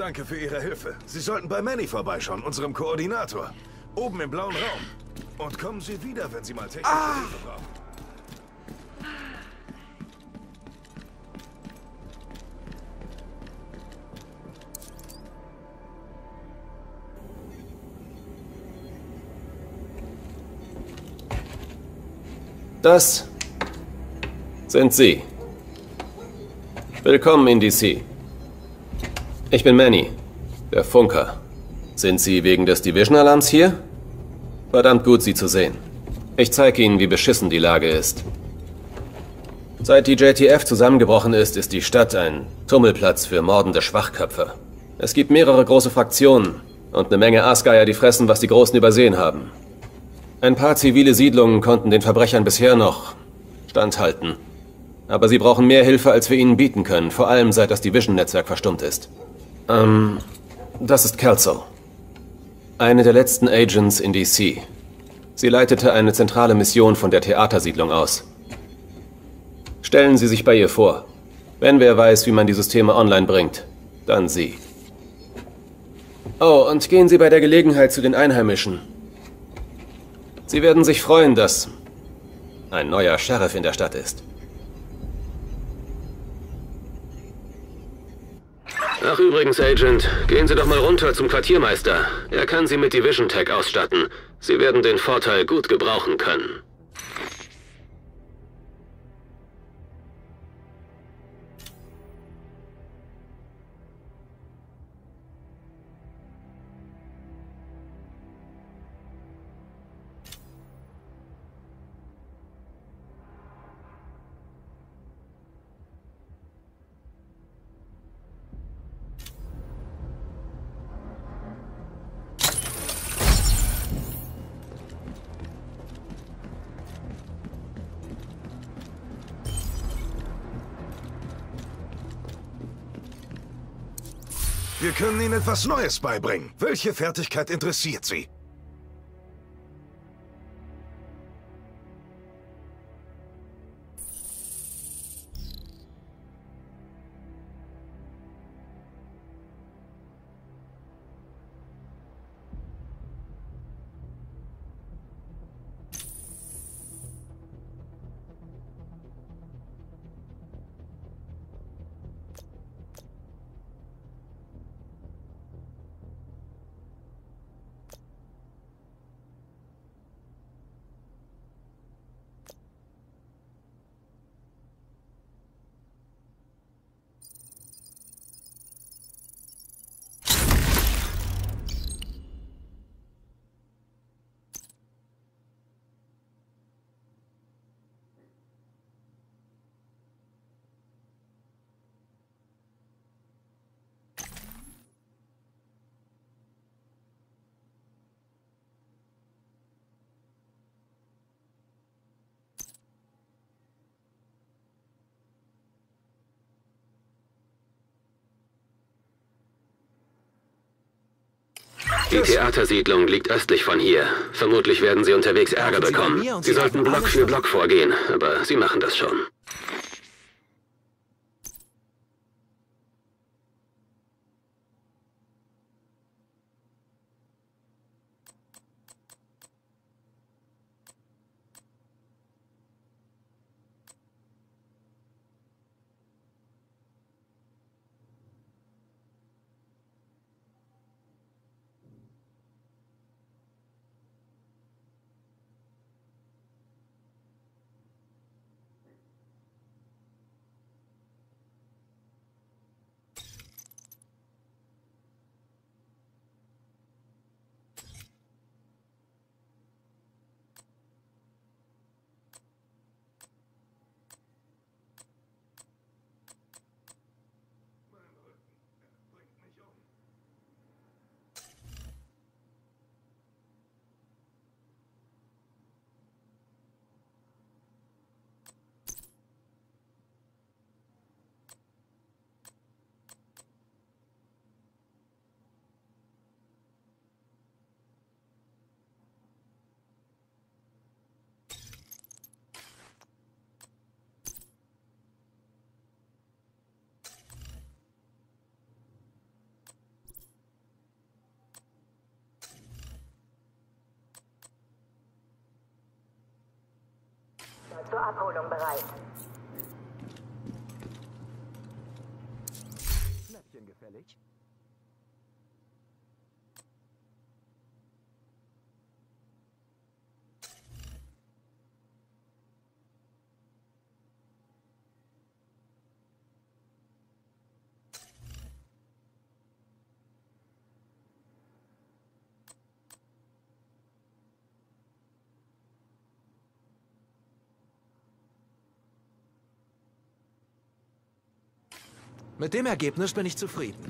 Danke für Ihre Hilfe. Sie sollten bei Manny vorbeischauen, unserem Koordinator. Oben im blauen Raum. Und kommen Sie wieder, wenn Sie mal technische Hilfe brauchen. Das sind Sie. Willkommen in DC. Ich bin Manny, der Funker. Sind Sie wegen des Division-Alarms hier? Verdammt gut, Sie zu sehen. Ich zeige Ihnen, wie beschissen die Lage ist. Seit die JTF zusammengebrochen ist, ist die Stadt ein Tummelplatz für mordende Schwachköpfe. Es gibt mehrere große Fraktionen und eine Menge Aasgeier, die fressen, was die Großen übersehen haben. Ein paar zivile Siedlungen konnten den Verbrechern bisher noch standhalten. Aber sie brauchen mehr Hilfe, als wir ihnen bieten können, vor allem seit das Division-Netzwerk verstummt ist. Das ist Kelso. Eine der letzten Agents in DC. Sie leitete eine zentrale Mission von der Theatersiedlung aus. Stellen Sie sich bei ihr vor. Wenn wer weiß, wie man die Systeme online bringt, dann sie. Oh, und gehen Sie bei der Gelegenheit zu den Einheimischen. Sie werden sich freuen, dass ein neuer Sheriff in der Stadt ist. Ach übrigens, Agent, gehen Sie doch mal runter zum Quartiermeister. Er kann Sie mit Division Tech ausstatten. Sie werden den Vorteil gut gebrauchen können. Wir können Ihnen etwas Neues beibringen. Welche Fertigkeit interessiert Sie? Die Theatersiedlung liegt östlich von hier. Vermutlich werden Sie unterwegs Ärger bekommen. Sie sollten Block für Block vorgehen, aber Sie machen das schon. Abholung bereit. Schnäppchen gefällig? Mit dem Ergebnis bin ich zufrieden.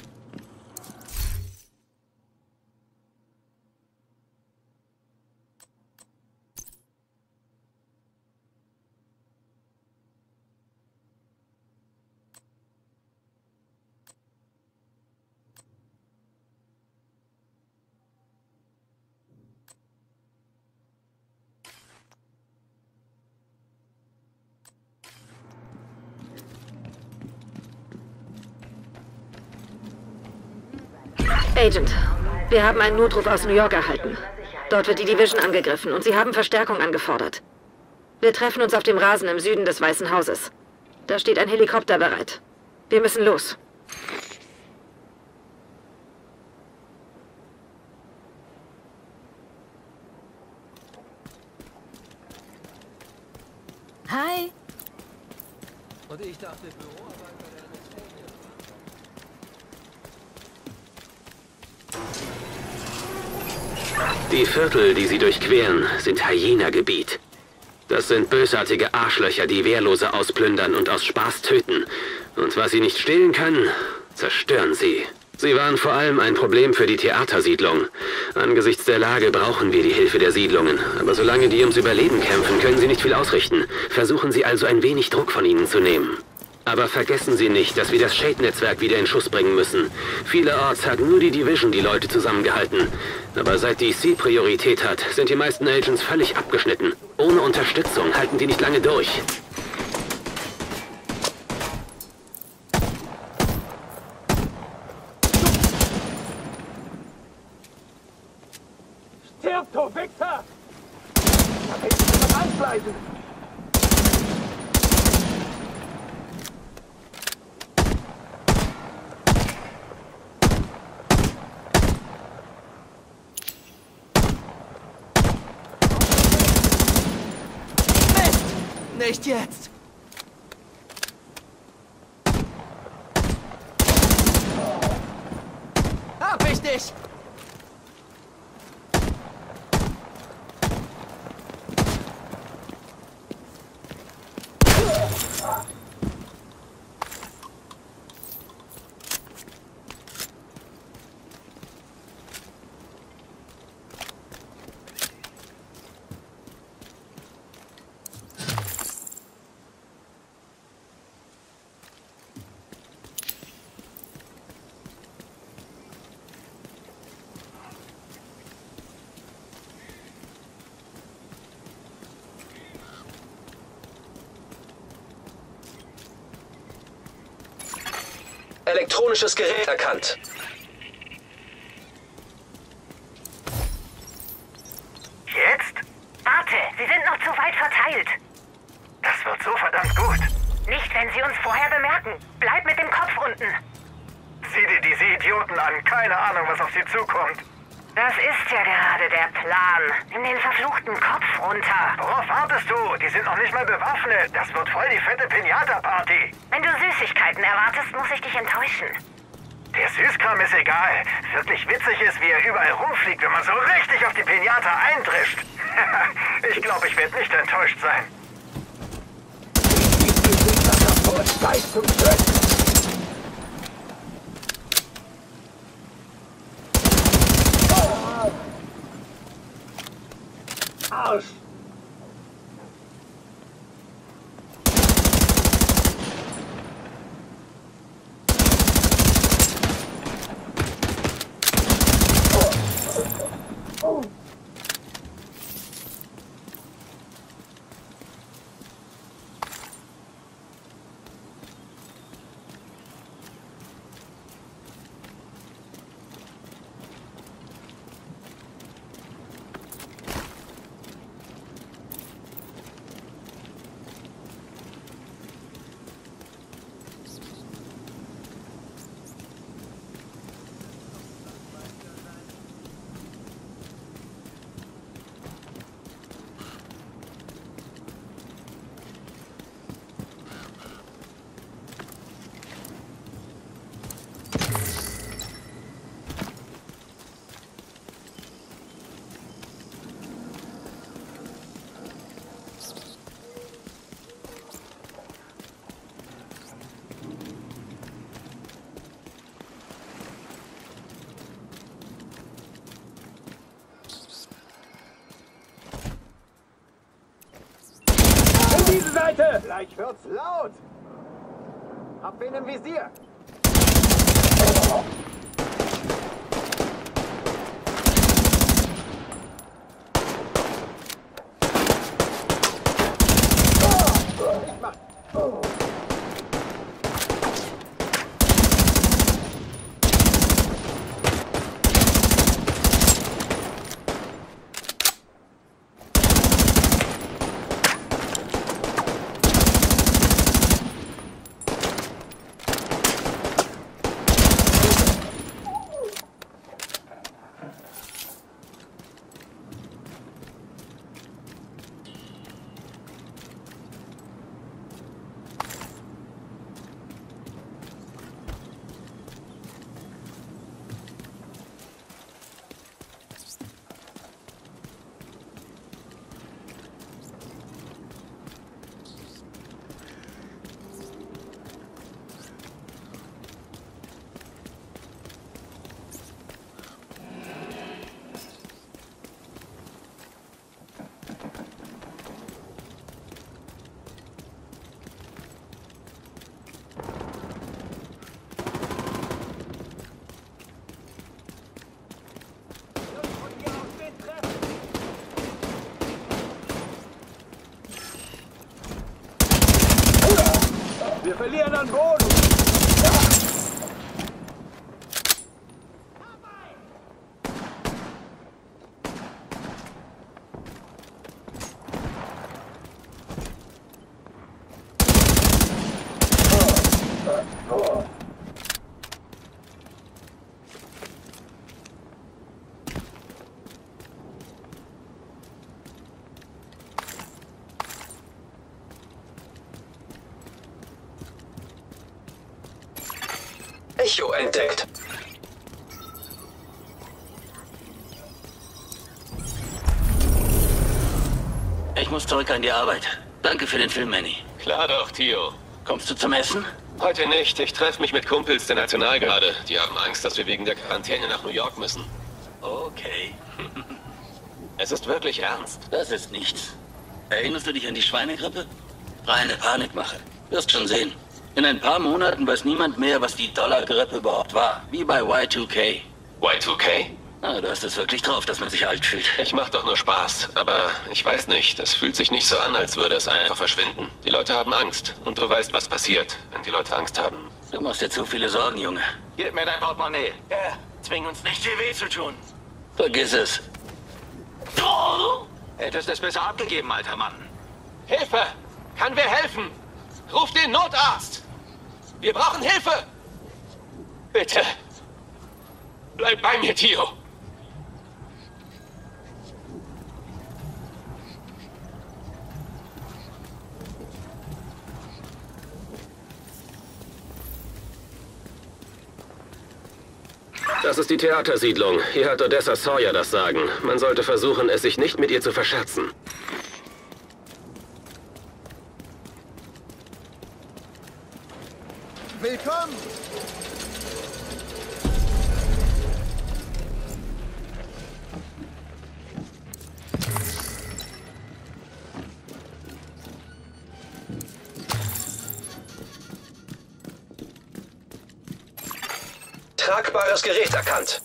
Agent, wir haben einen Notruf aus New York erhalten. Dort wird die Division angegriffen und sie haben Verstärkung angefordert. Wir treffen uns auf dem Rasen im Süden des Weißen Hauses. Da steht ein Helikopter bereit. Wir müssen los. Hi. Und ich dachte, Büroarbeiter wären Die Viertel, die sie durchqueren, sind Hyena-Gebiet. Das sind bösartige Arschlöcher, die Wehrlose ausplündern und aus Spaß töten. Und was sie nicht stehlen können, zerstören sie. Sie waren vor allem ein Problem für die Theatersiedlung. Angesichts der Lage brauchen wir die Hilfe der Siedlungen. Aber solange die ums Überleben kämpfen, können sie nicht viel ausrichten. Versuchen Sie also ein wenig Druck von ihnen zu nehmen. Aber vergessen Sie nicht, dass wir das Shade-Netzwerk wieder in Schuss bringen müssen. Vielerorts hat nur die Division die Leute zusammengehalten. Aber seit DC Priorität hat, sind die meisten Agents völlig abgeschnitten. Ohne Unterstützung halten die nicht lange durch. Stirb, du Wichser! Da willst du was anbleiben! Nicht jetzt! Hab ich dich! Elektronisches Gerät erkannt. Jetzt? Warte, Sie sind noch zu weit verteilt. Das wird so verdammt gut. Nicht, wenn Sie uns vorher bemerken. Bleib mit dem Kopf unten. Sieh dir diese Idioten an. Keine Ahnung, was auf sie zukommt. Das ist ja gerade der Plan. Nimm den verfluchten Kopf runter. Worauf wartest du? Die sind noch nicht mal bewaffnet. Das wird voll die fette Pinata-Party. Wenn du Süßigkeiten erwartest, muss ich dich enttäuschen. Der Süßkram ist egal. Wirklich witzig ist, wie er überall rumfliegt, wenn man so richtig auf die Pinata eindrischt. Ich glaube, ich werde nicht enttäuscht sein. Zeit zum Töten! Arsch! Seite! Gleich wird's laut! Hab wen im Visier! Wir verlieren an Boden! Echo entdeckt. Ich muss zurück an die Arbeit. Danke für den Film, Manny. Klar doch, Tio. Kommst du zum Essen? Heute nicht. Ich treffe mich mit Kumpels der Nationalgarde. Die haben Angst, dass wir wegen der Quarantäne nach New York müssen. Okay. Es ist wirklich ernst. Das ist nichts. Erinnerst du dich an die Schweinegrippe? Reine Panikmache. Wirst schon sehen. In ein paar Monaten weiß niemand mehr, was die Dollargrippe überhaupt war. Wie bei Y2K. Y2K? Ah, du hast es wirklich drauf, dass man sich alt fühlt. Ich mach doch nur Spaß. Aber ich weiß nicht. Es fühlt sich nicht so an, als würde es einfach verschwinden. Die Leute haben Angst. Und du weißt, was passiert, wenn die Leute Angst haben. Du machst dir zu viele Sorgen, Junge. Gib mir dein Portemonnaie. Ja, zwing uns nicht viel weh zu tun. Vergiss es. Hättest es besser abgegeben, alter Mann. Hilfe! Kann wer helfen? Ruf den Notarzt! Wir brauchen Hilfe! Bitte! Bleib bei mir, Tio! Das ist die Theatersiedlung. Hier hat Odessa Sawyer das Sagen. Man sollte versuchen, es sich nicht mit ihr zu verscherzen. Willkommen! Tragbares Gerät erkannt.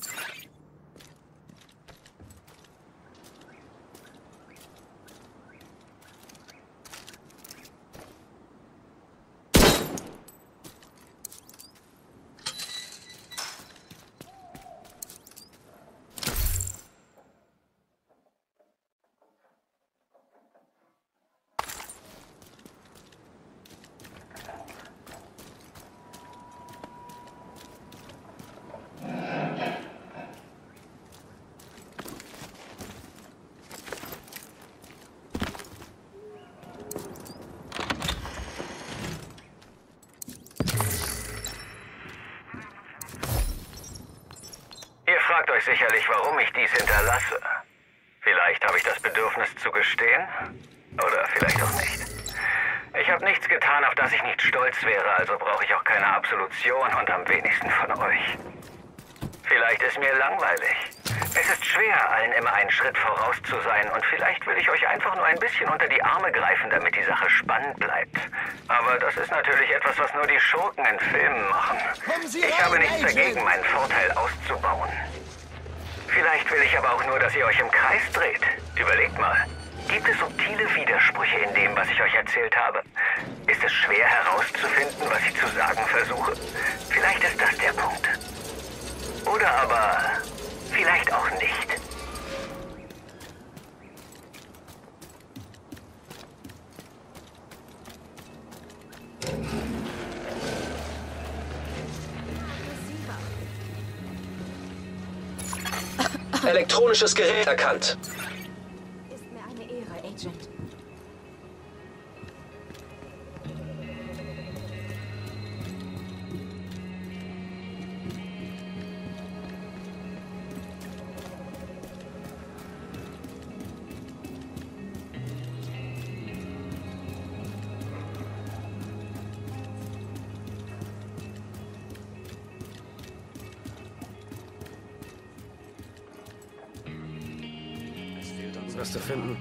Ihr fragt euch sicherlich, warum ich dies hinterlasse. Vielleicht habe ich das Bedürfnis zu gestehen? Oder vielleicht auch nicht. Ich habe nichts getan, auf das ich nicht stolz wäre, also brauche ich auch keine Absolution und am wenigsten von euch. Vielleicht ist mir langweilig. Es ist schwer, allen immer einen Schritt voraus zu sein und vielleicht will ich euch einfach nur ein bisschen unter die Arme greifen, damit die Sache spannend bleibt. Aber das ist natürlich etwas, was nur die Schurken in Filmen machen. Ich habe nichts dagegen, meinen Vorteil auszubauen. Vielleicht will ich aber auch nur, dass ihr euch im Kreis dreht. Überlegt mal. Gibt es subtile Widersprüche in dem, was ich euch erzählt habe? Ist es schwer herauszufinden, was ich zu sagen versuche? Vielleicht ist das der Punkt. Oder aber vielleicht auch nicht. Elektronisches Gerät erkannt. Ist mir eine Ehre, Agent. Was zu finden.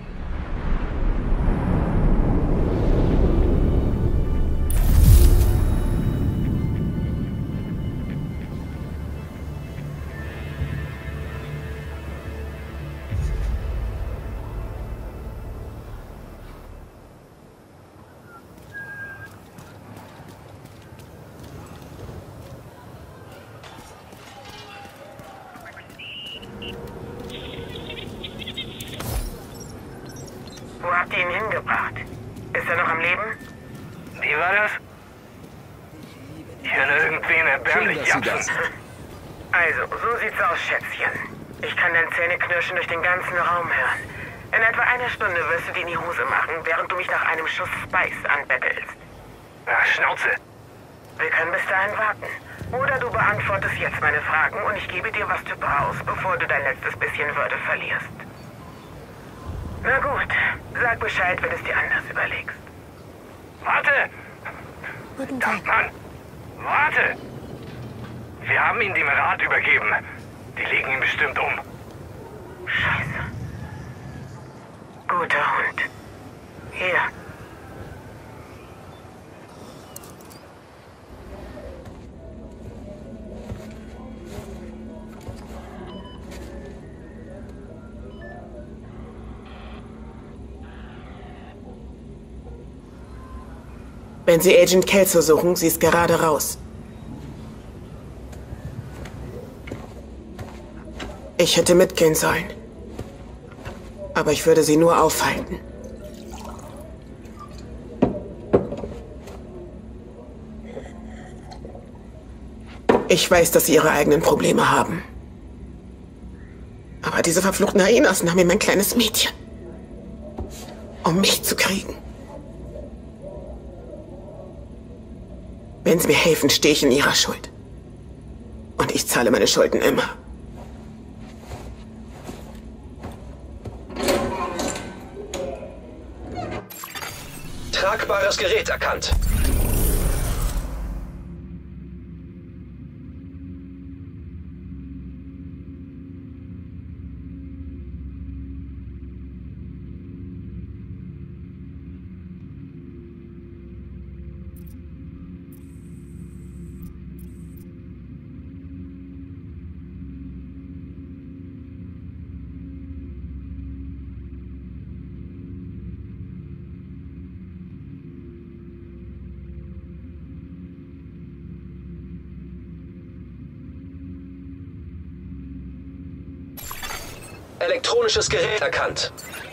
Wo habt ihr ihn hingebracht? Ist er noch am Leben? Wie war das? Ich höre irgendwen erbärmlich japsen. Also, so sieht's aus, Schätzchen. Ich kann dein Zähneknirschen durch den ganzen Raum hören. In etwa einer Stunde wirst du dir in die Hose machen, während du mich nach einem Schuss Spice anbettelst. Ach, Schnauze. Wir können bis dahin warten. Oder du beantwortest jetzt meine Fragen und ich gebe dir, was du brauchst, bevor du dein letztes bisschen Würde verlierst. Na gut, sag Bescheid, wenn du es dir anders überlegst. Warte! Guten Tag. Mann! Warte! Wir haben ihn dem Rat übergeben. Die legen ihn bestimmt um. Scheiße. Guter Hund. Hier. Wenn Sie Agent Kelso suchen, sie ist gerade raus. Ich hätte mitgehen sollen. Aber ich würde sie nur aufhalten. Ich weiß, dass Sie Ihre eigenen Probleme haben. Aber diese verfluchten Hyenas nahmen mir mein kleines Mädchen. Um mich zu kriegen. Wenn Sie mir helfen, stehe ich in Ihrer Schuld. Und ich zahle meine Schulden immer. Tragbares Gerät erkannt. Elektronisches Gerät erkannt.